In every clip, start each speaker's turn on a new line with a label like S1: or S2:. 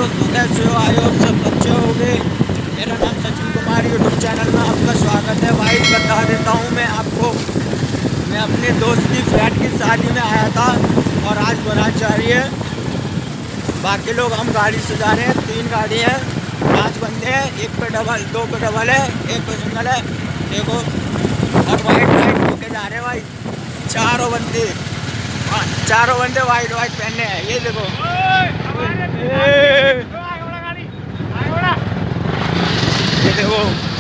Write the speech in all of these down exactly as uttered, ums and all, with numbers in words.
S1: दोस्तों, कैसे हो? आई होप सब अच्छे होंगे। मेरा नाम सचिन कुमार, यूट्यूब चैनल में आपका स्वागत है। भाई बता देता हूँ मैं आपको, मैं अपने दोस्त की फ्रेंड की शादी में आया था और आज बारात जा रही है। बाकी लोग हम गाड़ी से जा रहे हैं। तीन गाड़ी हैं, पांच बंदे हैं, एक पे डबल, दो पे डबल है, एक पे सिंगल है। देखो, और वाइट वाइट होके जा रहे हैं भाई, चारों बंदे चारों बंदे वाइट वाइट पहने हैं। ये देखो, ये देखो,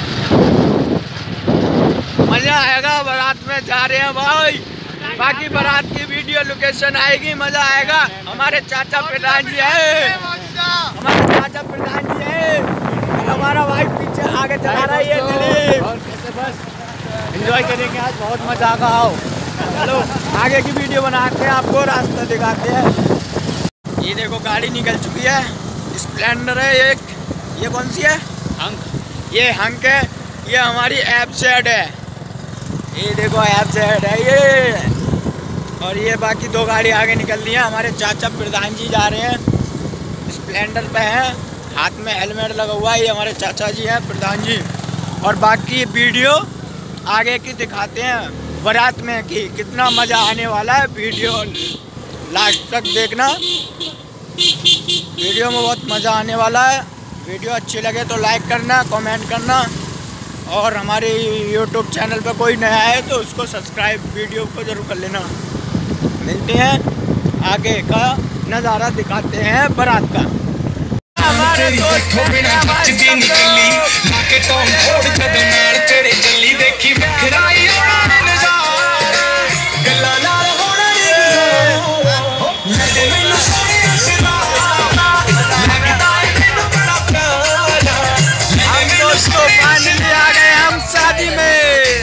S1: मजा आएगा। बारात में जा रहे हैं भाई। बाकी बारात की वीडियो लोकेशन आएगी, मजा आएगा। हमारे चाचा प्रधान जी है, हमारे चाचा प्रधान जी है, और हमारा भाई पीछे आगे चला रहा है। ये एंजॉय करेंगे आज, बहुत मजा आएगा। आओ चलो आगे की वीडियो बनाते हैं, आपको रास्ता दिखाते हैं। ये देखो गाड़ी निकल चुकी है, स्प्लेंडर है एक। ये कौन सी है? हंक। ये हंक है। ये हमारी एफ जेड है। ये देखो एफ जेड है ये। और ये बाकी दो गाड़ी आगे निकल रही है। हमारे चाचा प्रधान जी जा रहे हैं, स्प्लेंडर पे हैं, हाथ में हेलमेट लगा हुआ है। ये हमारे चाचा जी हैं, प्रधान जी। और बाकी वीडियो आगे की दिखाते हैं बारात में कि कितना मज़ा आने वाला है। वीडियो लास्ट तक देखना, वीडियो में बहुत मज़ा आने वाला है। वीडियो अच्छी लगे तो लाइक करना, कमेंट करना, और हमारे यूट्यूब चैनल पर कोई नया है तो उसको सब्सक्राइब वीडियो को ज़रूर कर लेना। मिलते हैं, आगे का नज़ारा दिखाते हैं बारात का। हमारे दोस्त आ गए हम शादी में।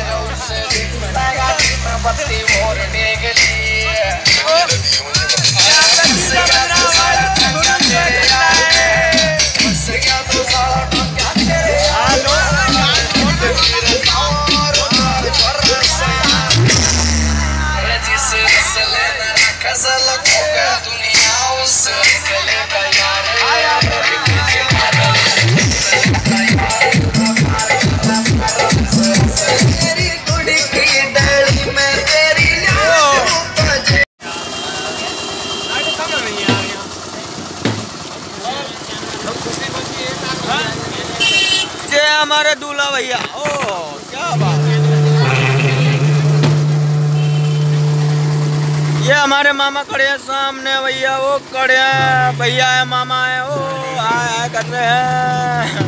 S1: हमारे दूल्हा भैया, ओ क्या बात है। ये हमारे मामा खड़े हैं सामने, भैया वो खड़े हैं, भैया है, मामा है, ओ आए आए कर रहे हैं।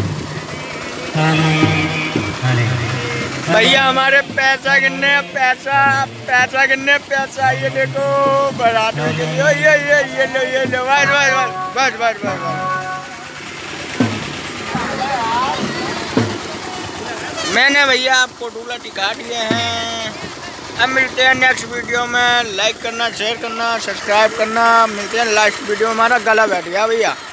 S1: भैया हमारे पैसा गिनने, पैसा पैसा गिनने पैसा। ये देखो बारात में ये ये ये ये लो ये लो, बस बस बस बस बस बस। मैंने भैया आपको दूल्हा टिका दिए हैं। अब मिलते हैं नेक्स्ट वीडियो में। लाइक करना, शेयर करना, सब्सक्राइब करना। मिलते हैं लास्ट वीडियो में। हमारा गला बैठ गया भैया।